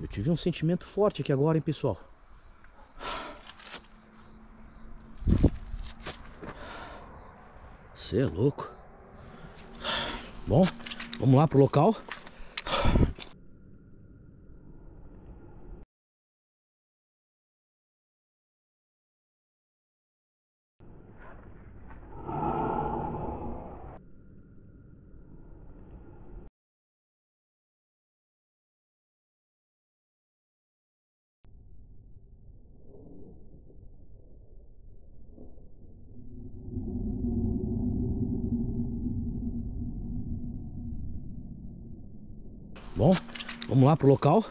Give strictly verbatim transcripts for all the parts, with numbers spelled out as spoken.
Eu tive um sentimento forte aqui agora, hein, pessoal. Você é louco. Bom, vamos lá pro local. Bom, vamos lá pro local.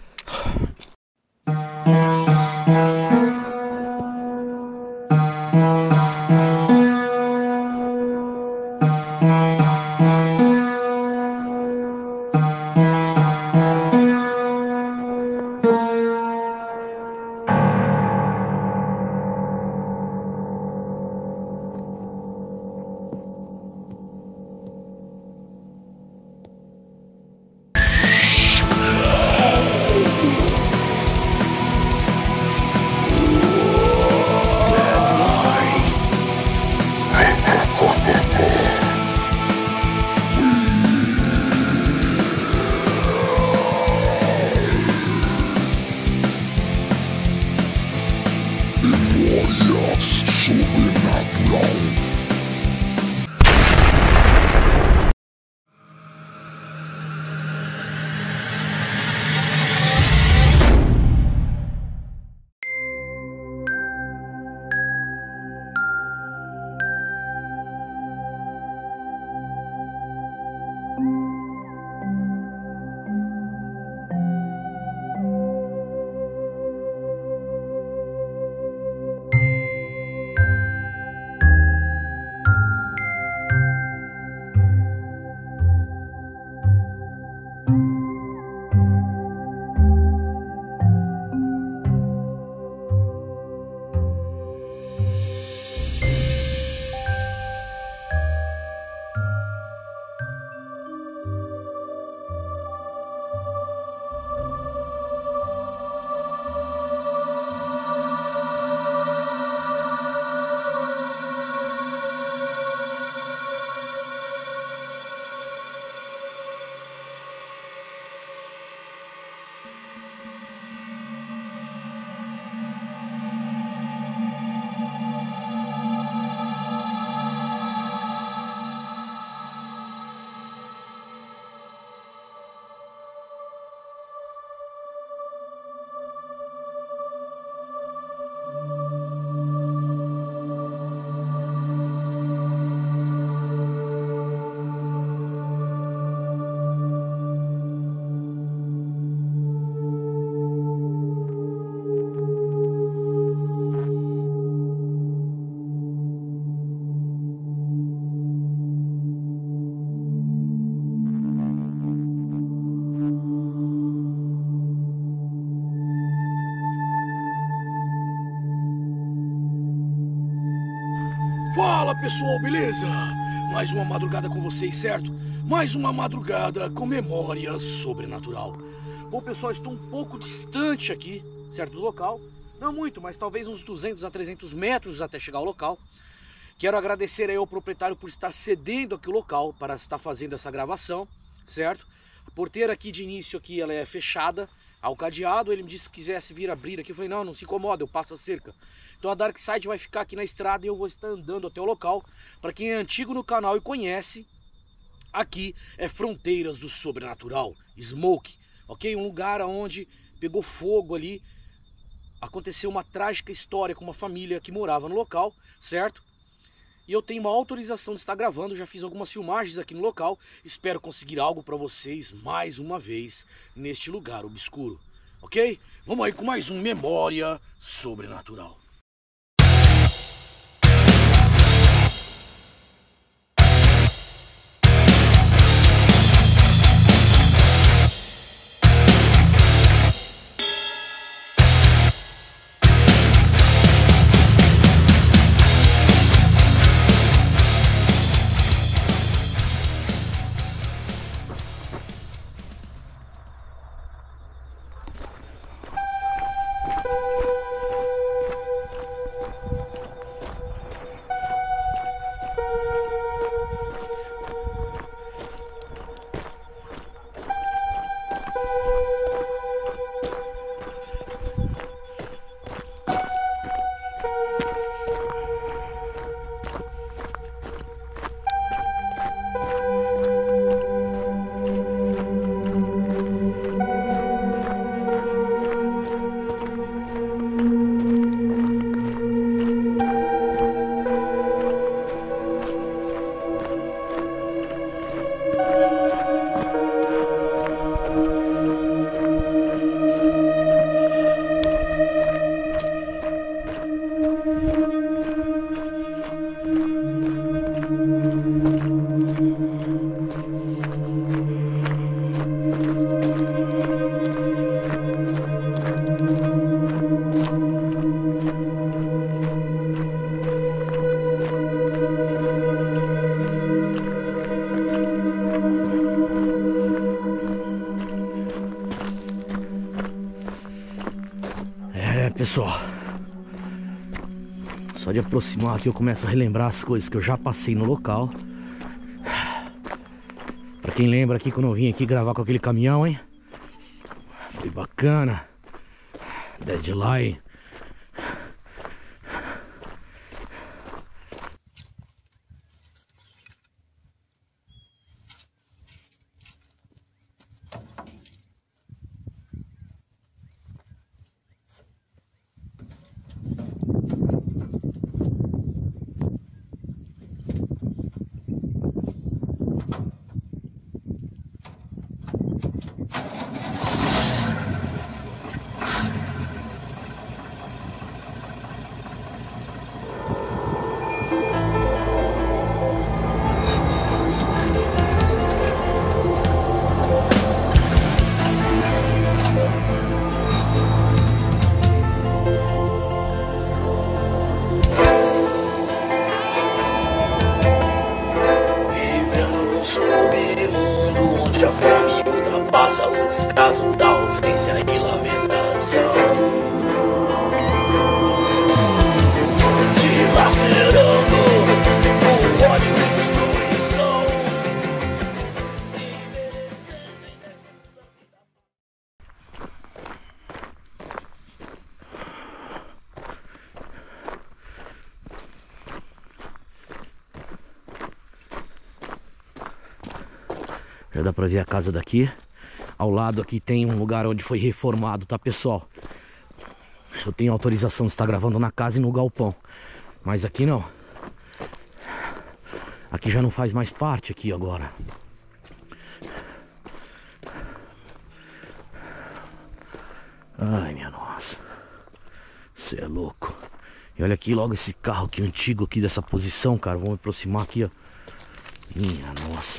Fala pessoal, beleza? Mais uma madrugada com vocês, certo? Mais uma madrugada com memória sobrenatural. Bom pessoal, estou um pouco distante aqui, certo, do local. Não muito, mas talvez uns duzentos a trezentos metros até chegar ao local. Quero agradecer aí ao proprietário por estar cedendo aqui o local para estar fazendo essa gravação, certo? A porteira aqui de início aqui, ela é fechada ao cadeado. Ele me disse que quisesse vir abrir aqui. Eu falei, não, não se incomoda, eu passo a cerca. Então a Dark Side vai ficar aqui na estrada e eu vou estar andando até o local. Para quem é antigo no canal e conhece, aqui é Fronteiras do Sobrenatural, Smoke, ok? Um lugar onde pegou fogo ali, aconteceu uma trágica história com uma família que morava no local, certo? E eu tenho uma autorização de estar gravando, já fiz algumas filmagens aqui no local. Espero conseguir algo para vocês mais uma vez neste lugar obscuro, ok? Vamos aí com mais um Memória Sobrenatural. pessoal, só de aproximar aqui eu começo a relembrar as coisas que eu já passei no local. Pra quem lembra aqui quando eu vim aqui gravar com aquele caminhão, hein? Foi bacana. Deadline. Descaso da ausência e lamentação, dilacerando o ódio e destruição. Já dá pra ver a casa daqui. Ao lado aqui tem um lugar onde foi reformado, tá, pessoal? Eu tenho autorização de estar gravando na casa e no galpão, mas aqui não. Aqui já não faz mais parte aqui agora. Ai, minha nossa. Você é louco. E olha aqui logo esse carro aqui antigo aqui dessa posição, cara. Vamos me aproximar aqui, ó. Minha nossa.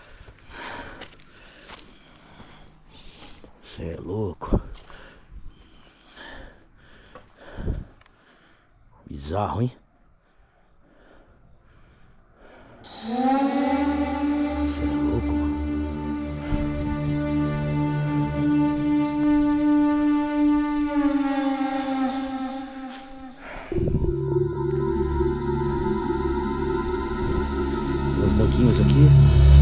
Você é louco. Bizarro, hein? Você é louco, mano. Tem uns banquinhos aqui.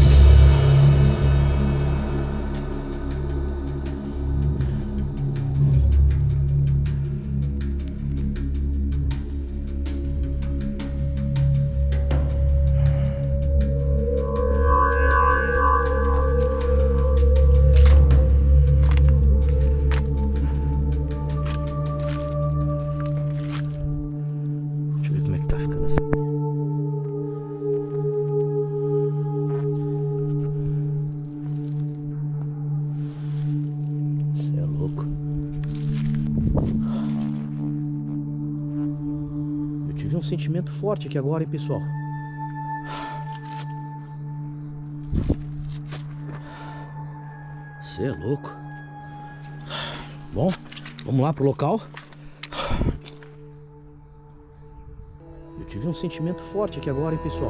Um sentimento forte aqui agora, hein, pessoal? Você é louco. Bom, vamos lá pro local. Eu tive um sentimento forte aqui agora, hein, pessoal?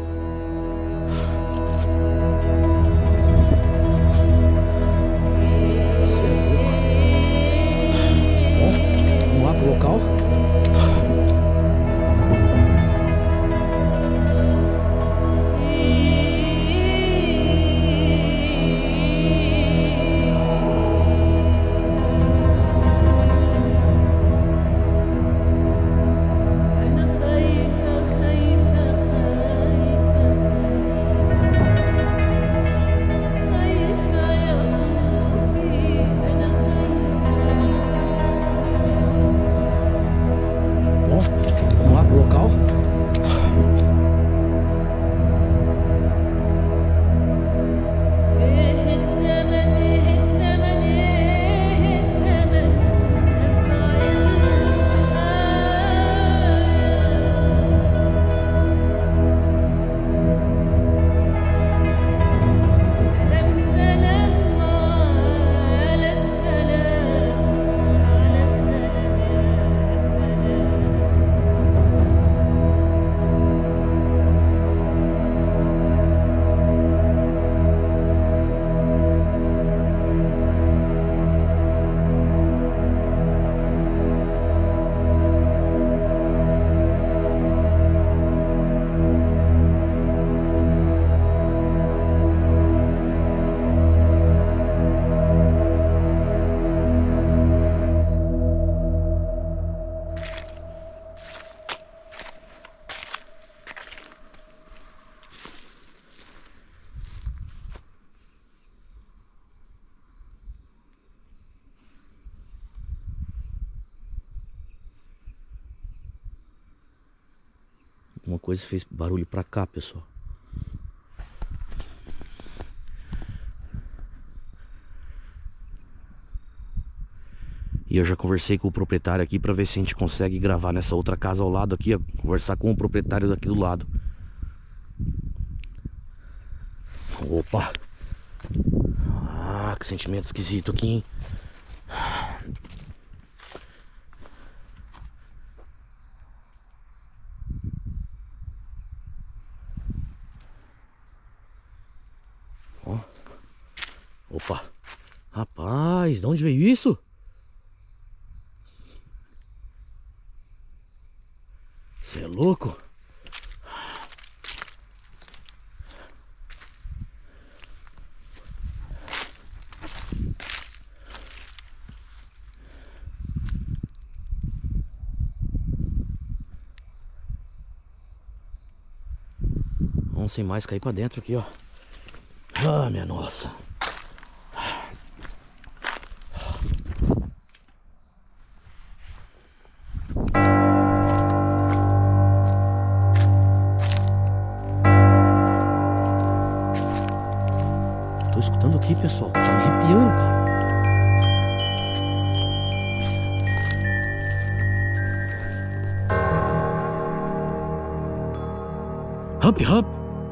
Bom, vamos lá pro local. coisa fez barulho pra cá, pessoal. E eu já conversei com o proprietário aqui pra ver se a gente consegue gravar nessa outra casa ao lado aqui, ó. Conversar com o proprietário daqui do lado. Opa! Ah, que sentimento esquisito aqui, hein? Ó. Opa! Rapaz, de onde veio isso? Você é louco? Vamos sem mais cair pra dentro aqui, ó. Ah, minha nossa. Tô escutando aqui, pessoal. Tá me arrepiando, cara. Hop, hop.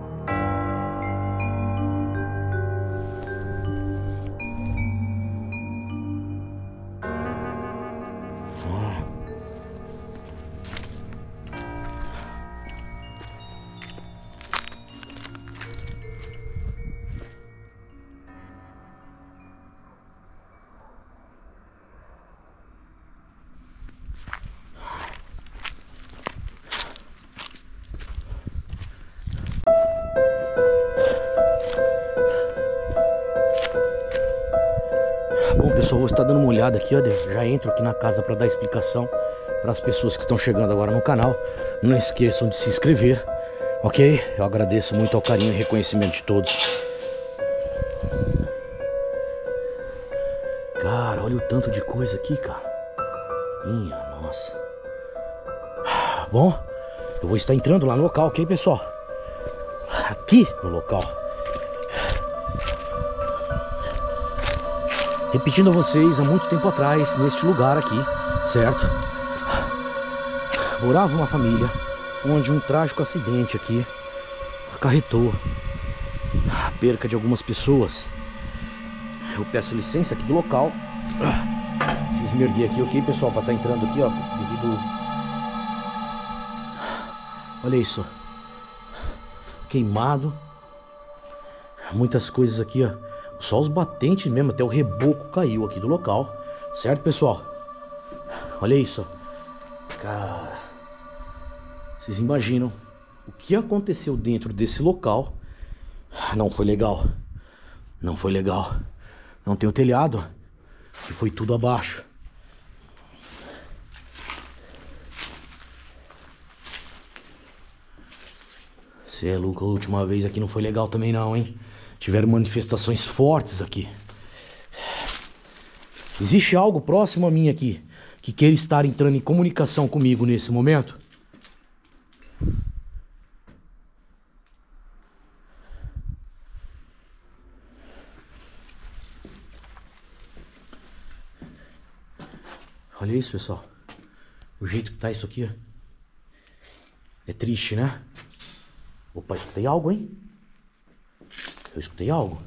Bom, pessoal, vou estar dando uma olhada aqui, ó. Já entro aqui na casa para dar explicação para as pessoas que estão chegando agora no canal. Não esqueçam de se inscrever, ok? Eu agradeço muito ao carinho e reconhecimento de todos. Cara, olha o tanto de coisa aqui, cara. Minha nossa. Bom, eu vou estar entrando lá no local, ok, pessoal? Aqui no local. Repetindo a vocês, há muito tempo atrás, neste lugar aqui, certo? Morava uma família onde um trágico acidente aqui acarretou a perca de algumas pessoas. Eu peço licença aqui do local. Preciso me erguer aqui, ok, pessoal, para estar entrando aqui, ó, devido... Olha isso. Queimado. Muitas coisas aqui, ó. Só os batentes mesmo, até o reboco caiu aqui do local. Certo, pessoal? Olha isso. Cara, vocês imaginam o que aconteceu dentro desse local? Não foi legal. Não foi legal. Não tem o telhado, que foi tudo abaixo. Você é louco, a última vez aqui não foi legal também não, hein? Tiveram manifestações fortes aqui. Existe algo próximo a mim aqui que queira estar entrando em comunicação comigo nesse momento? Olha isso, pessoal. O jeito que tá isso aqui, ó. É triste, né? Opa, escutei algo, hein? Eu escutei algo.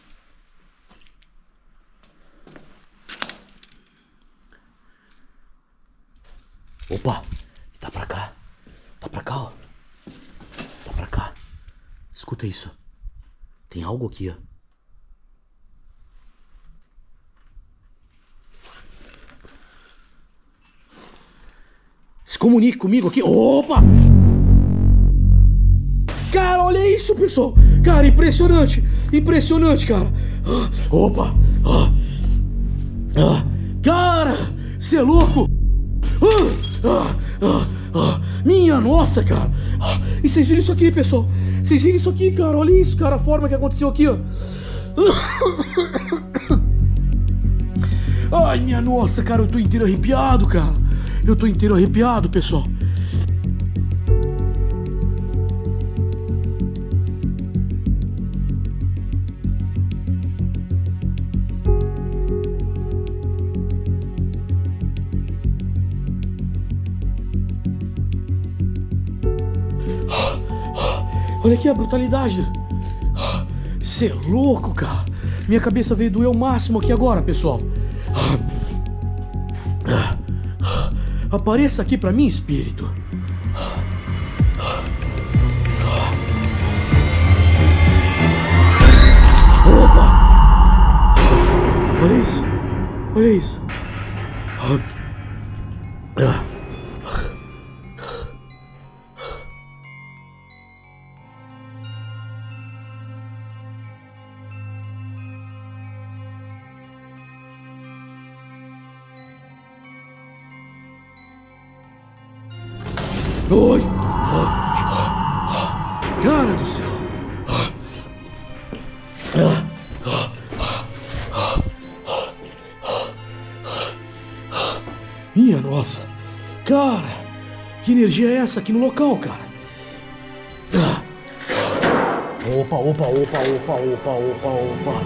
Opa, tá pra cá. Tá pra cá, ó. Tá pra cá. Escuta isso. Tem algo aqui, ó. Se comunique comigo aqui. Opa! Cara, olha isso, pessoal. Cara, impressionante. Impressionante, cara. Ah, opa. Ah, ah, cara, você é louco. Ah, ah, ah, ah, minha nossa, cara. Ah, e vocês viram isso aqui, pessoal? Vocês viram isso aqui, cara? Olha isso, cara. A forma que aconteceu aqui, ó. Ai, minha nossa, cara. Eu tô inteiro arrepiado, cara. Eu tô inteiro arrepiado, pessoal. Olha aqui a brutalidade. Você é louco, cara. Minha cabeça veio doer o máximo aqui agora, pessoal. Apareça aqui pra mim, espírito. Opa! Olha isso. Olha isso. Oi! Cara do céu! Minha nossa! Cara! Que energia é essa aqui no local, cara? Opa, opa, opa, opa, opa, opa, opa!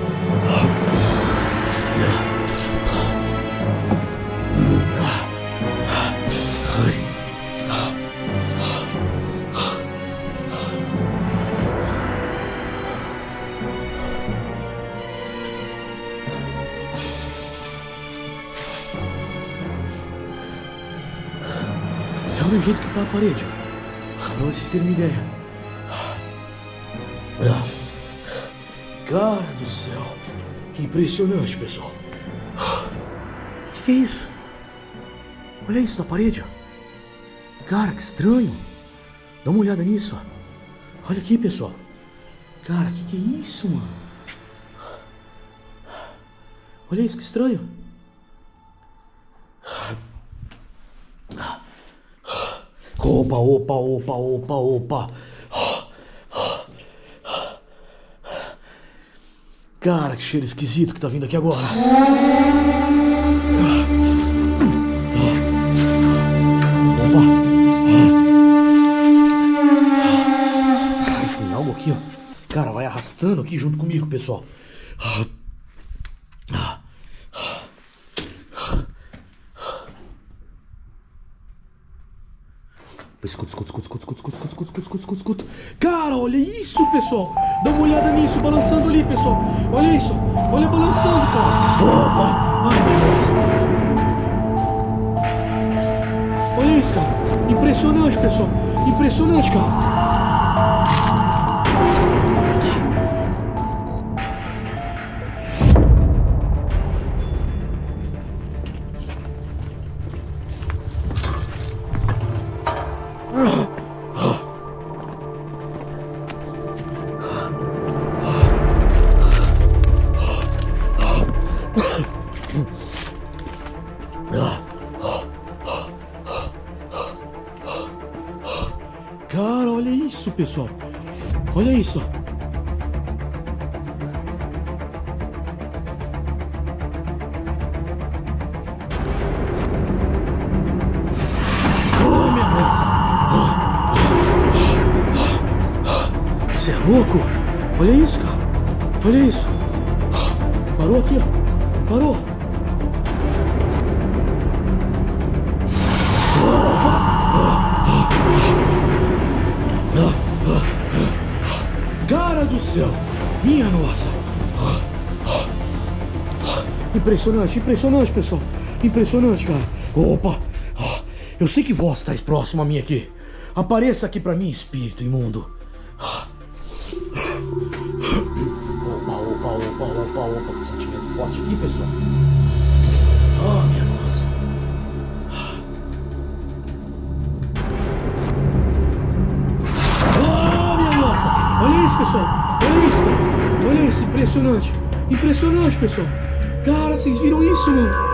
Olha o jeito que tá a parede, pra vocês terem uma ideia. Cara do céu, que impressionante, pessoal. O que, que é isso? Olha isso na parede. Cara, que estranho. Dá uma olhada nisso. Olha aqui, pessoal. Cara, que que é isso, mano? Olha isso, que estranho. Opa, opa, opa, opa, opa. Cara, que cheiro esquisito que tá vindo aqui agora. Opa. Ai, tem algo aqui, ó. Cara, vai arrastando aqui junto comigo, pessoal. Escuta, escuta, escuta, escuta, escuta, escuta, escuta, escuta, escuta, escuta, escuta. Cara, olha isso, pessoal. Dá uma olhada nisso, balançando ali, pessoal. Olha isso. Olha balançando, cara. Opa. Ai, meu Deus. Olha isso, cara. Impressionante, pessoal. Impressionante, cara. Cara, olha isso, pessoal. Olha isso. Oh, minha nossa. Você é louco? Olha isso, cara. Olha isso. Parou aqui, ó. Parou. Cara do céu, minha nossa. Impressionante, impressionante, pessoal. Impressionante, cara. Opa, eu sei que vós estáis próximo a mim aqui. Apareça aqui pra mim, espírito imundo. Opa, opa, opa, opa, opa. Que sentimento forte aqui, pessoal. Oh, minha nossa. Olha isso, pessoal. Olha isso, cara. Olha isso, impressionante. Impressionante, pessoal. Cara, vocês viram isso, mano?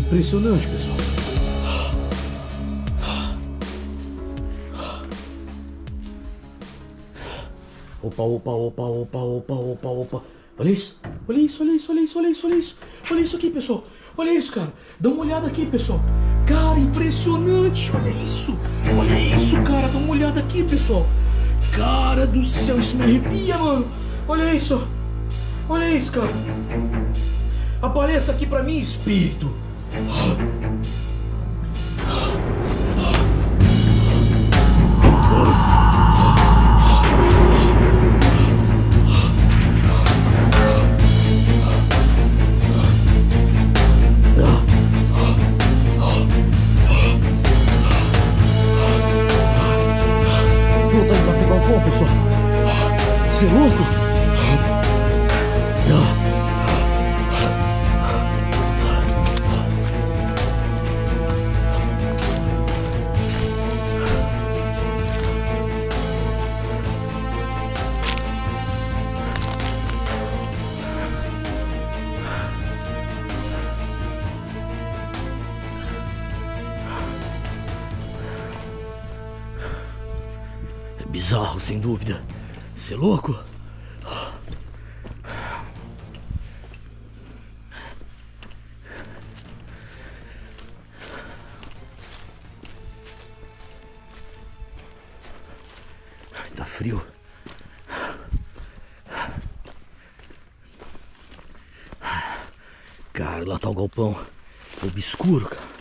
impressionante, pessoal. Opa, opa, opa, opa, opa, opa, opa. Olha isso, olha isso, olha isso, olha isso, olha isso, olha isso. Olha isso aqui, pessoal. Olha isso, cara. Dá uma olhada aqui, pessoal. Cara, impressionante. Olha isso. Olha isso, cara. Dá uma olhada aqui, pessoal. Cara do céu, isso me arrepia, mano. Olha isso. Olha isso, cara. Apareça aqui pra mim, espírito. Pessoal, você é louco? É bizarro, sem dúvida. Você é louco? Ai, tá frio. Cara, lá tá o galpão obscuro, cara.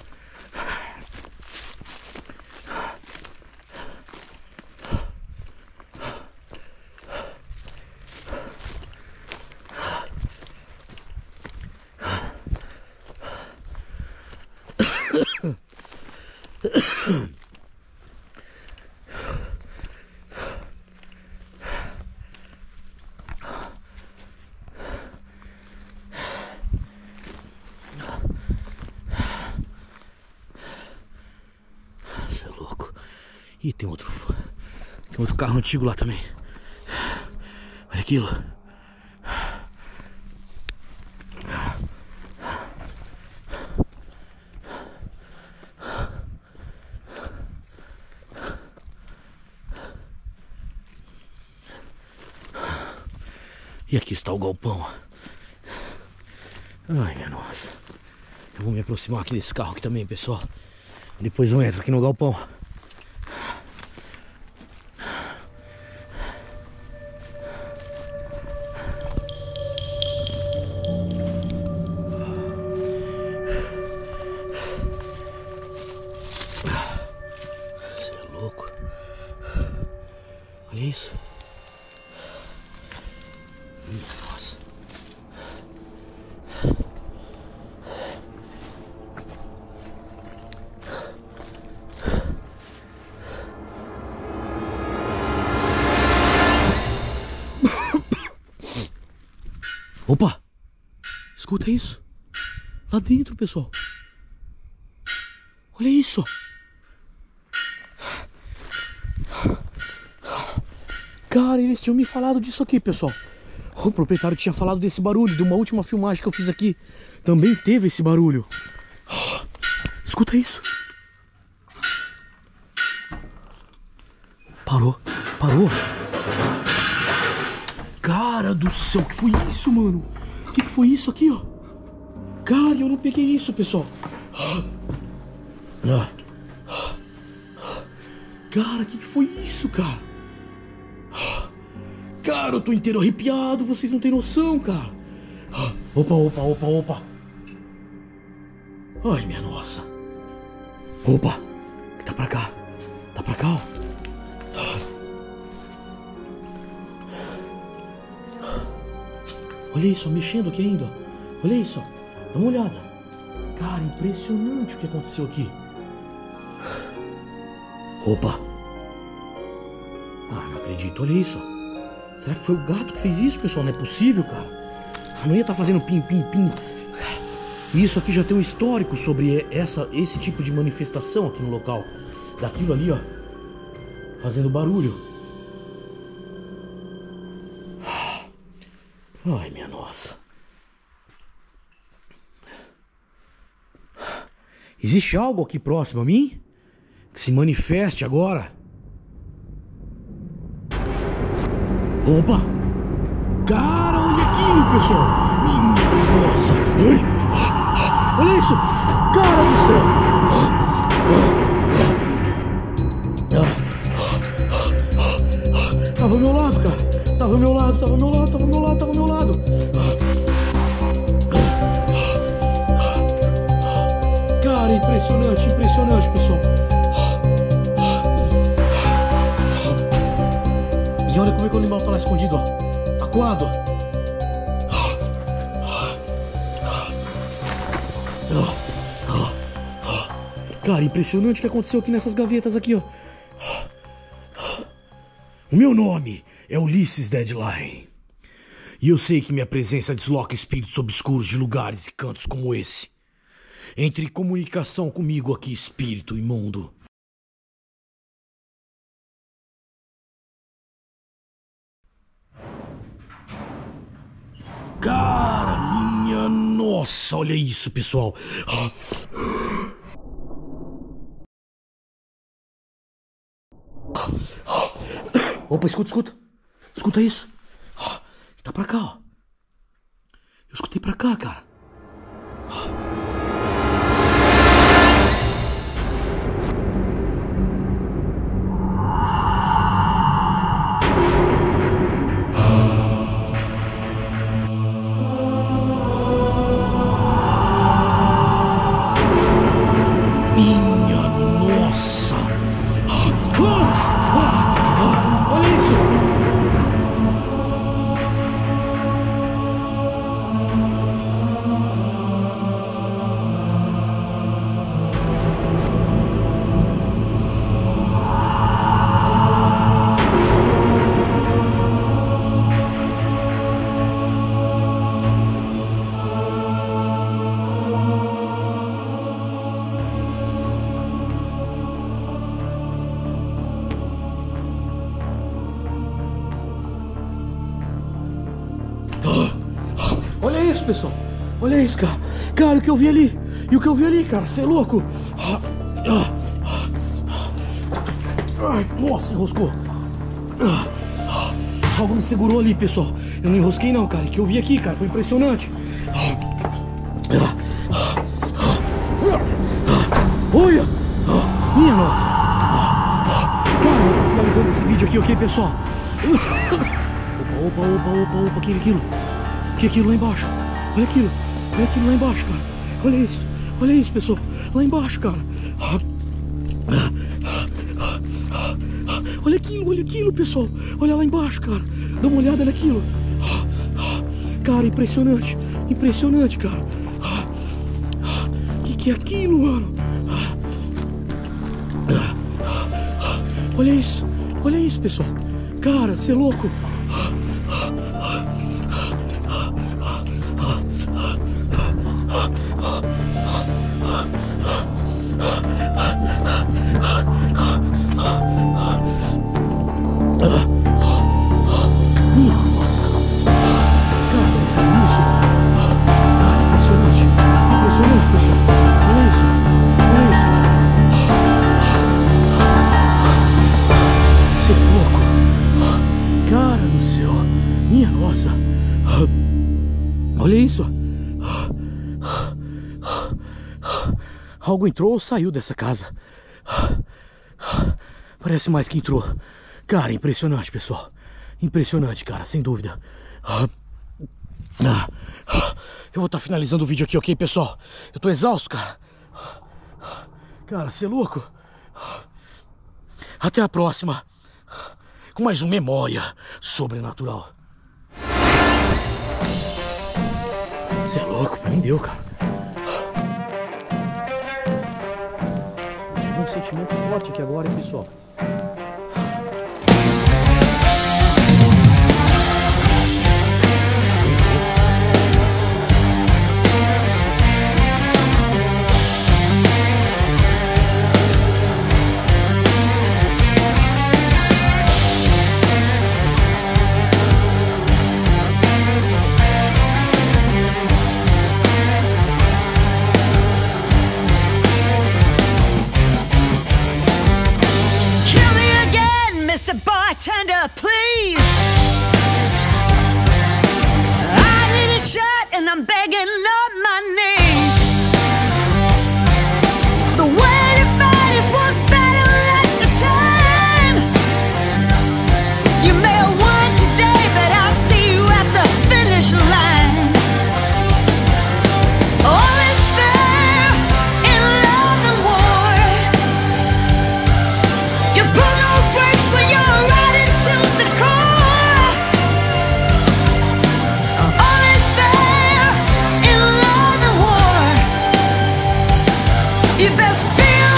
Você é louco. Ih, tem outro. Tem outro carro antigo lá também. Olha aquilo. E aqui está o galpão. Ai, minha nossa. Eu vou me aproximar aqui desse carro aqui também, pessoal. Depois eu entro aqui no galpão. Você é louco. Olha isso. Nossa. Opa! Escuta isso. Lá dentro, pessoal. Olha isso. Cara, eles tinham me falado disso aqui, pessoal. O proprietário tinha falado desse barulho, de uma última filmagem que eu fiz aqui. Também teve esse barulho. Escuta isso. Parou, parou. Cara do céu, que foi isso, mano? O que, que foi isso aqui, ó? Cara, eu não peguei isso, pessoal. Cara, o que, que foi isso, cara? Cara, eu tô inteiro arrepiado, vocês não tem noção, cara. Opa, opa, opa, opa. Ai, minha nossa. Opa, tá pra cá. Tá pra cá, ó. Olha isso, ó, mexendo aqui ainda, ó. Olha isso, ó. Dá uma olhada. Cara, impressionante o que aconteceu aqui. Opa. Ah, não acredito, olha isso, ó. Será que foi o gato que fez isso, pessoal? Não é possível, cara. Não ia estar fazendo pim, pim, pim. Isso aqui já tem um histórico sobre essa, esse tipo de manifestação aqui no local. Daquilo ali, ó. Fazendo barulho. Ai, minha nossa. Existe algo aqui próximo a mim? Que se manifeste agora? Opa! Cara, olha aquilo, pessoal! Minha nossa! Ai, olha isso! Cara do céu! Tava ao meu lado, cara! Tava ao meu lado, tava ao meu lado, tava ao meu lado, tava ao meu lado! Cara, impressionante, impressionante, pessoal! E olha como é que o animal tá lá escondido, ó! Acuado, ó! Cara, impressionante o que aconteceu aqui nessas gavetas aqui, ó. O meu nome é Ulisses Deadline. E eu sei que minha presença desloca espíritos obscuros de lugares e cantos como esse. Entre em comunicação comigo aqui, espírito imundo. Cara, minha nossa, olha isso, pessoal. Opa, escuta, escuta. Escuta isso. Tá pra cá, ó. Eu escutei pra cá, cara. Minha nossa. Olha isso. Olha isso, pessoal. Olha isso, cara. Cara, o que eu vi ali. E o que eu vi ali, cara. Você é louco. Ai, nossa, enroscou. Algo me segurou ali, pessoal. Eu não enrosquei não, cara. O que eu vi aqui, cara, foi impressionante. Olha. Minha nossa. Cara, eu tô finalizando esse vídeo aqui, ok, pessoal? Opa, opa, opa, opa, opa. O que é aquilo? O que é aquilo lá embaixo? Olha aquilo. Olha aquilo lá embaixo, cara. Olha isso. Olha isso, pessoal. Lá embaixo, cara. Olha aquilo, olha aquilo, pessoal. Olha lá embaixo, cara. Dá uma olhada naquilo. Cara, impressionante. Impressionante, cara. O que, que é aquilo, mano? Olha isso. Olha isso, pessoal. Cara, você é louco. Minha nossa. Cara, olha isso. Cara, impressionante. Impressionante, pessoal. Olha isso. Olha isso, cara. Você é louco. Cara do céu. Minha nossa. Olha isso. Algo entrou ou saiu dessa casa. Parece mais que entrou. Cara, impressionante, pessoal. Impressionante, cara, sem dúvida. Eu vou estar finalizando o vídeo aqui, ok, pessoal? Eu tô exausto, cara. Cara, você é louco? Até a próxima. Com mais um Memória Sobrenatural. Você é louco? Pra mim deu, cara. Tive um sentimento forte aqui agora, hein, pessoal? feel